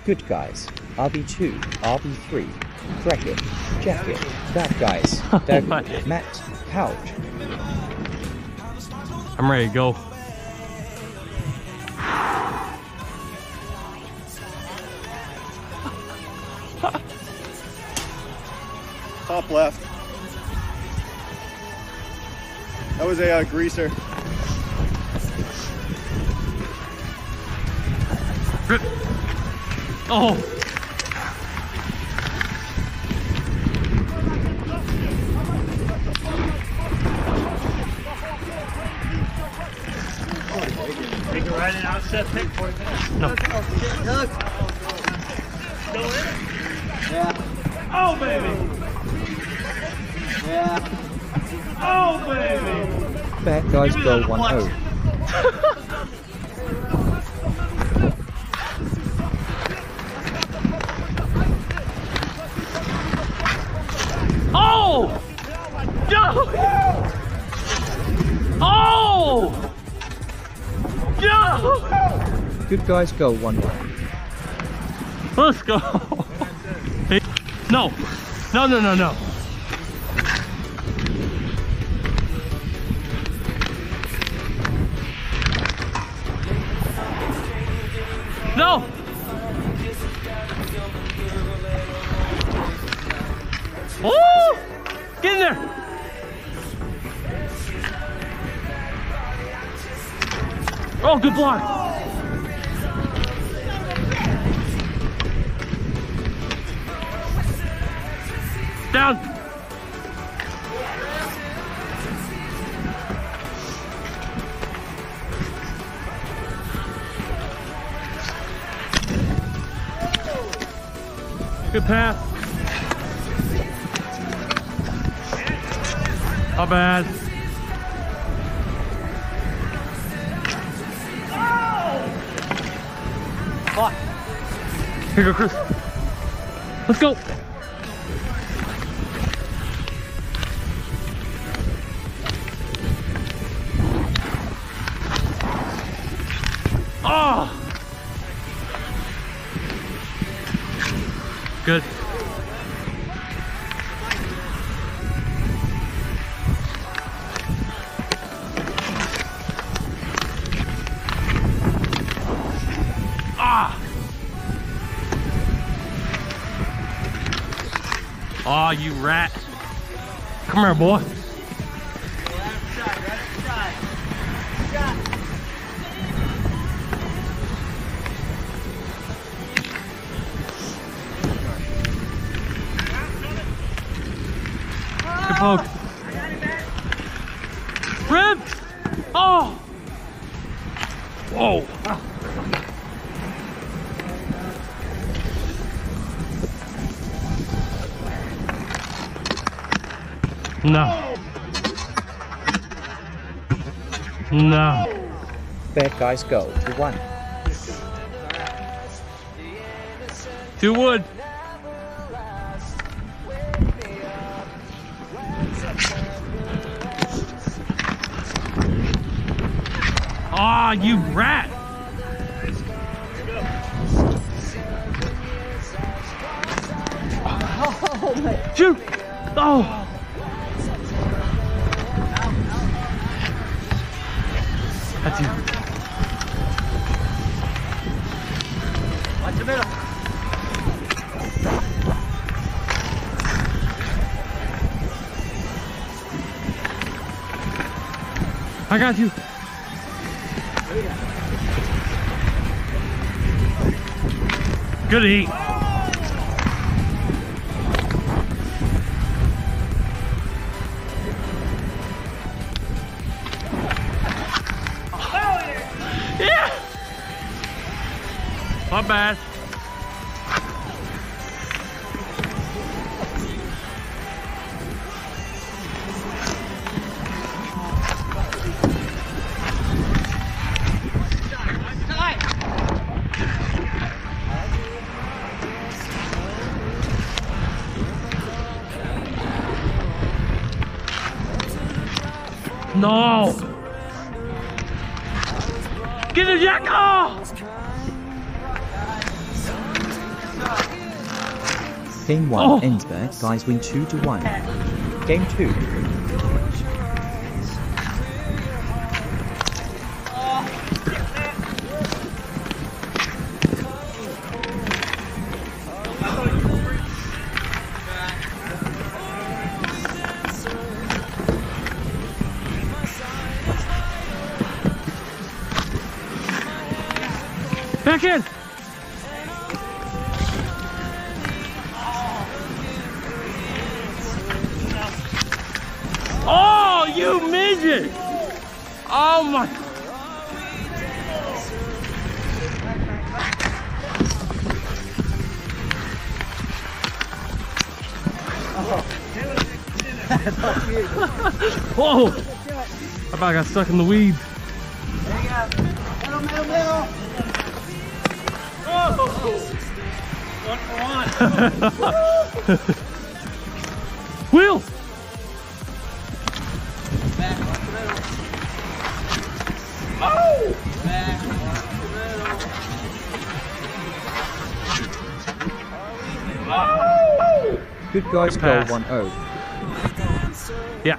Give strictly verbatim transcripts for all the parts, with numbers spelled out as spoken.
Good guys. R B two, R B three, Bracket, Jacket, Bad guys, Doug, Matt, Couch. I'm ready to go. Top left. That was a uh, greaser. Oh! Take it right in, I'll set pick for you. No. Go in. Yeah. Oh, baby. Yeah. Oh, baby. Bad guys go one oh. Oh! No! Oh! No! Good guys go one one. Let's go. Hey, no. No, no, no, no. No! Oh! Get in there! Oh, good block! Down! Good pass. Not bad. Fuck. Here you go, Chris. Let's go. Oh! Good. Ah! Oh, you rat. Come here, boy. Good poke. Rib! Oh! Whoa! No. No. Bad guys go to one. Two wood. Ah, oh, you rat! Shoot! Oh! That's you. Watch the middle. I got you. Good eat. Yeah. Not bad. No! Get it, Jack! Oh! Game one Oh. ends there. Guys win two to one. Game two. Back in! Oh, you midget! Oh my! Whoa! I about got stuck in the weeds. There you go. Middle, middle, middle. One for one. Wheel! Back, watch the middle. Oh! Back, watch the middle. Oh! Good guys Good goal pass. one oh. Yeah.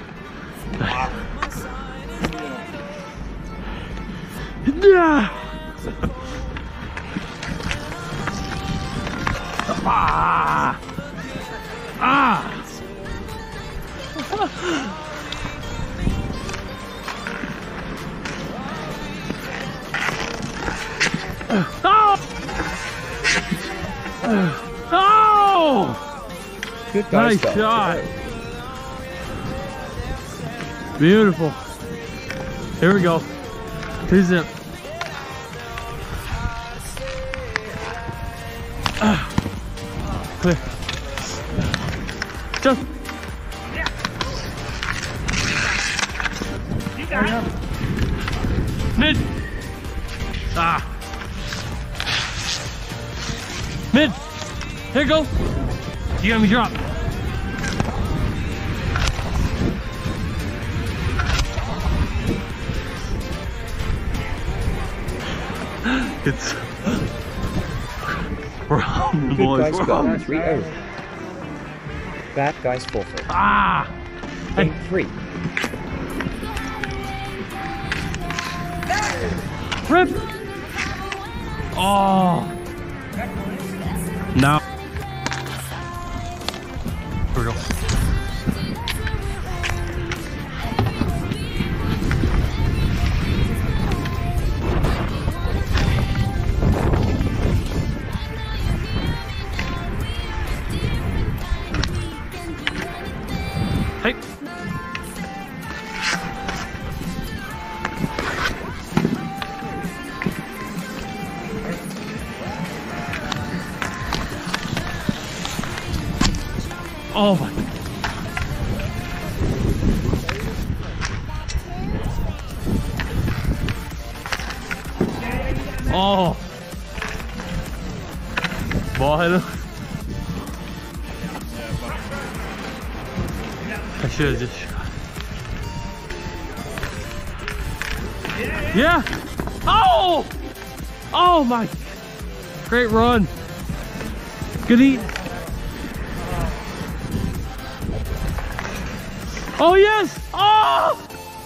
Yeah. Ah. Ah. Oh. Oh. Good guys Nice goal. shot. Beautiful. Here we go. Two zip. Ah. Clear. Jump. You got it. Mid. Ah. Mid. Here you go. You got me drop. It's we're on, Good boys. guys We're goal on. three oh. Bad guys forfeit. Ah. Game Hey, three. rip. Oh. Now. Here we go. Hey. Oh my. Oh. Ball header. I should have just shot. Yeah. Oh. Oh my. Great run. Good eat. Oh yes. Oh.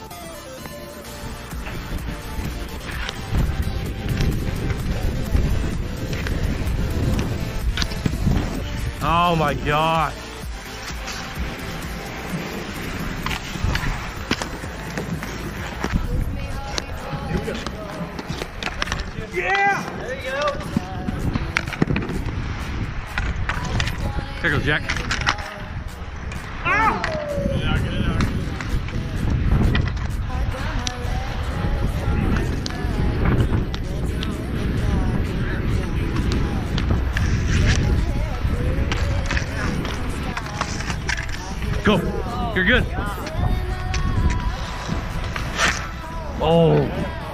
Oh my gosh. Yeah! There you go. Here goes Jack. Ah! Go. You're good. Oh.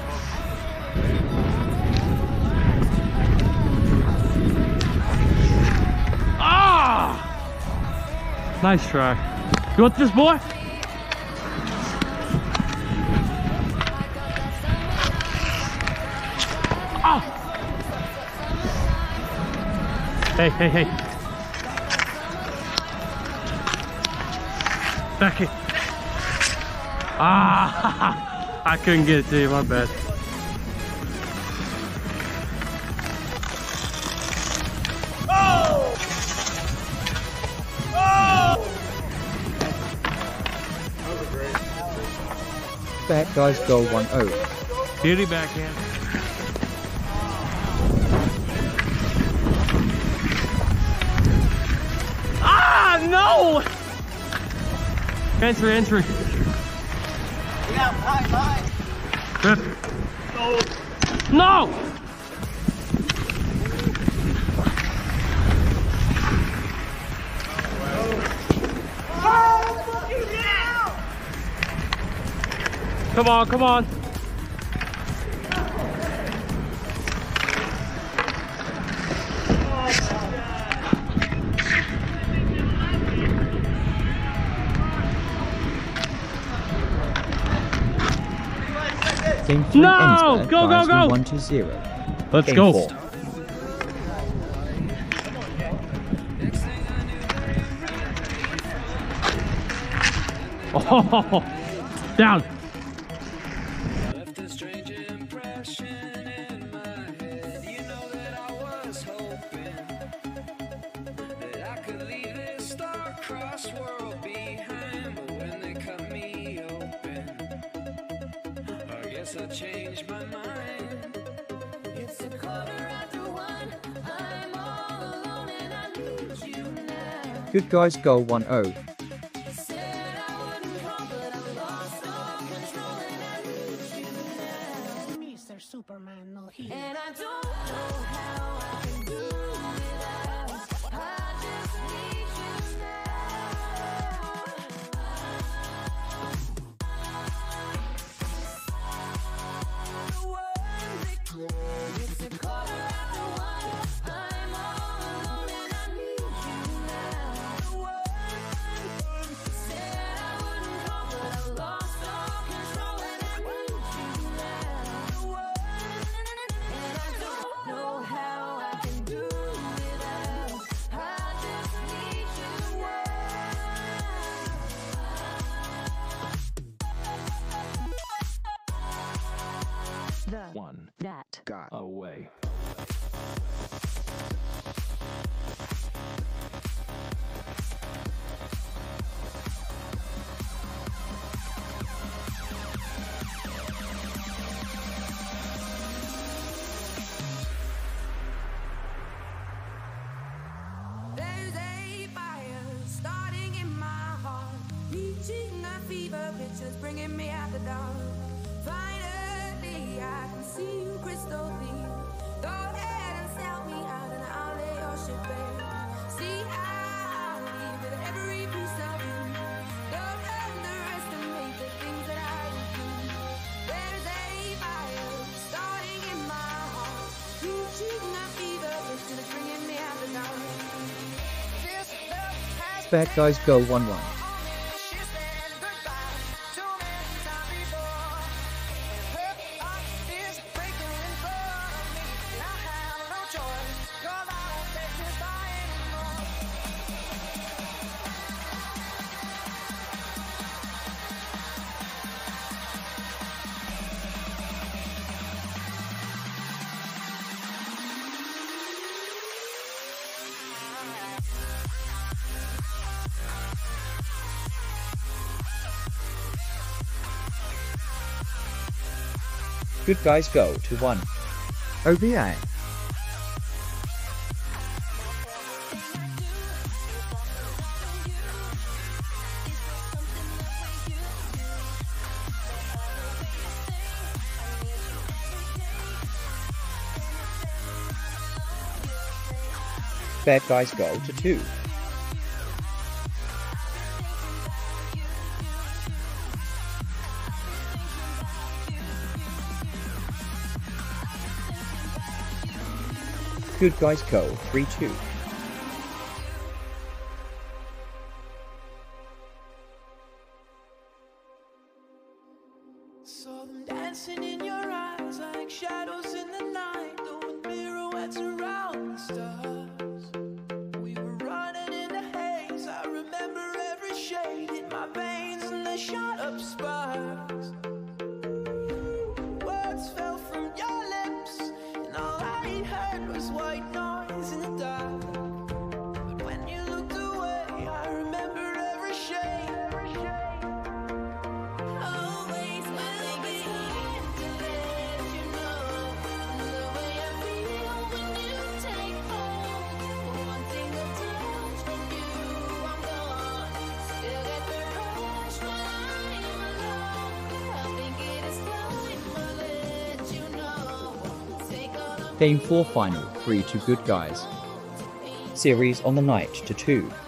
Ah! Nice try. You want this, boy? Ah! Hey, hey, hey. Back it. Ah, I couldn't get it to you, my bad. Oh! Oh! Bad guys go one oh. Beauty backhand. Ah, no! Entry, entry. Yeah, high, high. Rip. No! Come on, come on. Game three No! ends bad Go, go, guys go! win one to zero. Let's Game go. four. Oh, down. Left a strange impression in my head. You know that I was hoping that I could leave this star-crossed world behind. But when they cut me open, I guess I changed my mind. It's a quarter after one. I'm all alone and I need you now. Good guys go one oh. Superman, no heat. And I don't know how I can do without. I just need you now. It's a quarter after one. I'm all alone and I need you now. Said I wouldn't call, but I lost all control and I need you now. Know how I can do without. I just need you The one that got away. There's a fire starting in my heart, reaching a fever pitch that's bringing me out the dark. Finally, I can see you crystal clear. Go ahead and sell me out and I'll lay your ship bare. See, I'll leave with every piece of you. Don't underestimate the things that I would do. There's a fire starting in my heart, reaching a fever pitch that's bringing me out the dark. Bad guys go one one. Good guys go to one. O B A. Bad guys go to two. Good guys go three two. Saw them dancing in your eyes like shadows in the night, doing pirouettes around the stars. We were running in the haze, I remember every shade in my veins. Game four final, three to good guys. Series on the night to two.